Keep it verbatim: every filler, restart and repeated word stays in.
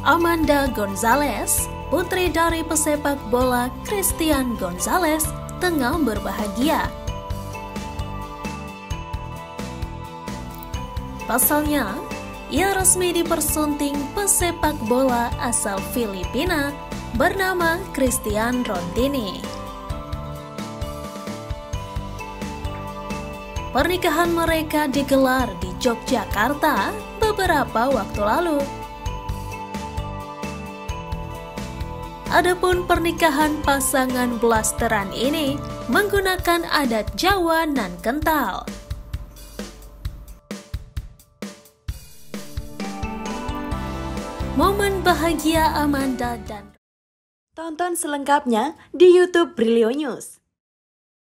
Amanda Gonzalez, putri dari pesepak bola Christian Gonzalez, tengah berbahagia. Pasalnya, ia resmi dipersunting pesepak bola asal Filipina bernama Christian Rontini. Pernikahan mereka digelar di Yogyakarta beberapa waktu lalu. Adapun pernikahan pasangan blasteran ini menggunakan adat Jawa nan kental. Momen bahagia Amanda dan tonton selengkapnya di YouTube Brilio News.